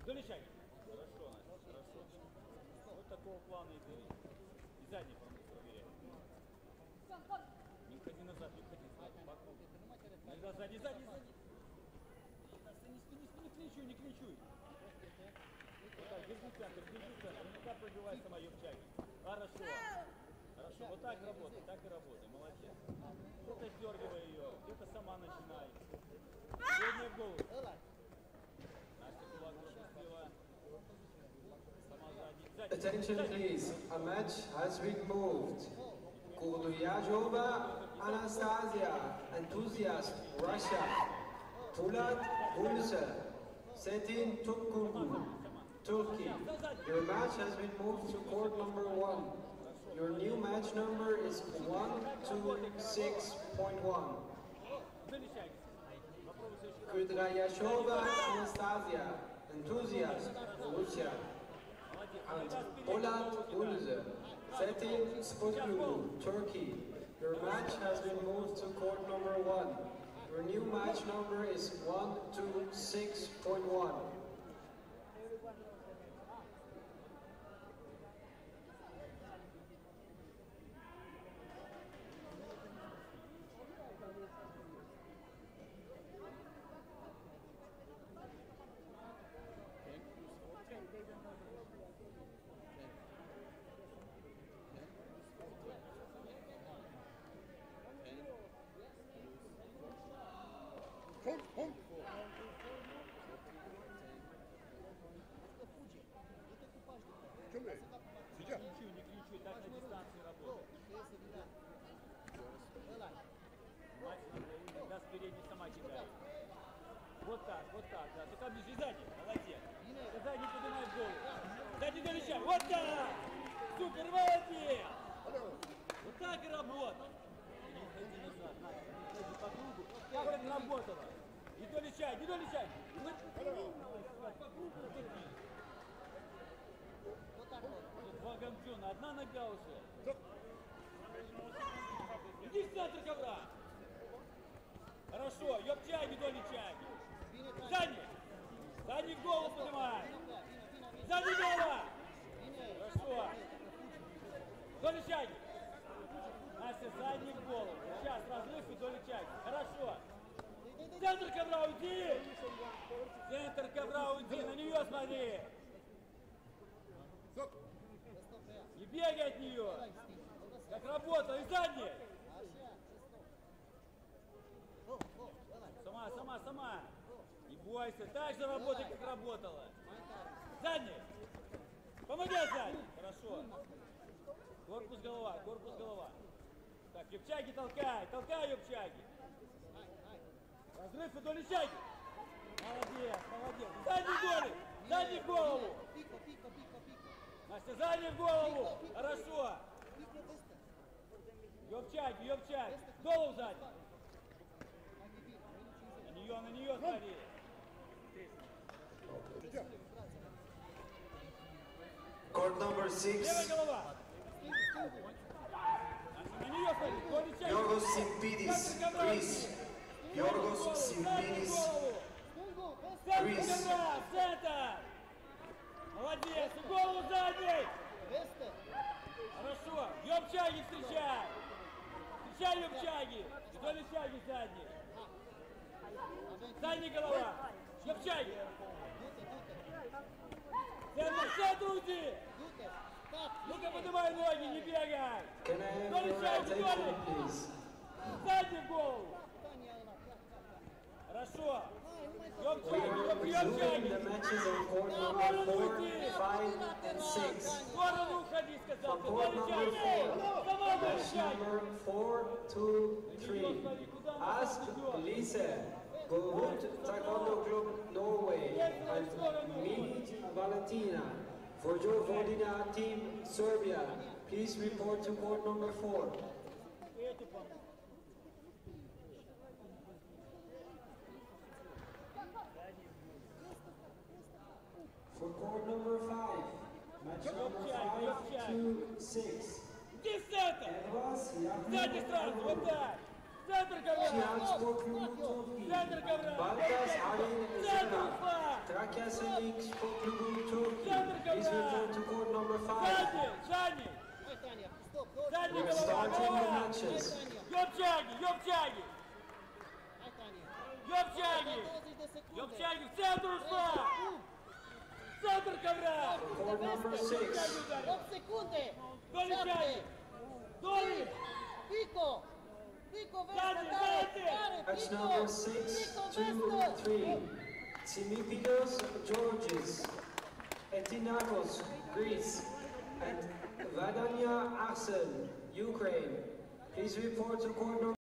Долечай. Хорошо, Настя, хорошо. Вот такого плана и бери. И задний проверяй. Не ходи назад, не ходи назад. Иногда сзади. Настя, не клинчуй, не клинчуй. Вот так, держи центр. Ну-ка пробивай сама Юбчаги. Хорошо. Хорошо, вот так работай, так и работай, молодец. Где-то сдергивай ее, где-то сама начинай. Средняя в голову. Настя, кулак слева. Сама сзади. Attention please, a match has been moved. Kurduyajova, Anastasia, enthusiast, Russia. Pulat Gulse, Setin Tukkurgu, Turkey. Your match has been moved to court number 1. Your new match number is 126.1. Kurduyajova, Anastasia, enthusiast, Russia. And Polat Gulse, Setin Tukkurgu, Turkey. Your match has been moved to court number 1. Your new match number is 126.1. Не клинчуй, так на дистанции работай. Мать иногда спереди сама кидает. Вот так, да. Только ближе сзади, молодец. Ты сзади поднимаешь голову. Сзади долечай, вот так! Супер, молодец! Вот так и работай. Не уходи назад, ходи по кругу. Как это работало? Не долечай, не долечай. По кругу ходи. Два гамчона, одна нога уже. Иди в центр ковра. Хорошо, Ёбчаги, долечаги. Задний в голову поднимай. Задний голова. Хорошо. Долечаги. Настя, задний в голову. Сейчас разрыв и долечаги. Хорошо. Центр ковра, уйди. Центр ковра, уйди. На нее смотри. Не бегай от нее! Как работала, и задний! Сама! Не бойся, так же работай, как работала! Задний! Помогай задний! Хорошо! Корпус голова! Так, Ёбчаги толкай Ёбчаги! Разрыв и долечаги! Молодец! Задний голову! Настя, задний в голову! Хорошо! Ёбчаги! Голову задний! На нее смотри! Court number 6. Левая голова! Настя, на нее смотри! Yorgos Simpidis, Greece. Yorgos Simpidis, Greece. Центр! Молодец! И голову задней! Хорошо! Ёбчаги встречай! Встречай Ёбчаги! И долечаги задние! Задняя голова! Ёбчаги! Центр уйди! Ну-ка поднимай ноги, не бегай! Долечаги! Заднюю голову! Хорошо! Ёбчаги! The matches on court number 4, 5, and 6. Сторону уходи, сказал! From court number 4, match number 4, 2, 3. Ask Lise, Gohut Taekwondo Club Norway, and Meet Valentina. For Joe Vodina Team Serbia, please report to court number 4. For court number 5, match number 5 to 6. Иди в центр! Сзади сразу, вот так! Центр ковра! Cihan Sport Club Turkey. Центр ковра! Baltas Harin Центр Zena. флаг! Trakyaselik Sport Club Turkey. Центр Please ковра! return to court number 5. Сзади! Сзади! Сзади We're голова! starting the Голова! matches. Ёбчаги! Ёбчаги! Ёбчаги! Ёбчаги! В центр ушла! В центр ковра! Court number 6. Ёбчаги ударил! 8 секунди. Долечаги! Долич! Pico. Pico Сзади! Vesta. Сзади! Match number 6, 2, 3. Timipidos Georges, Etinakos, Greece, and Vadania Arsen, Ukraine. Please report to court number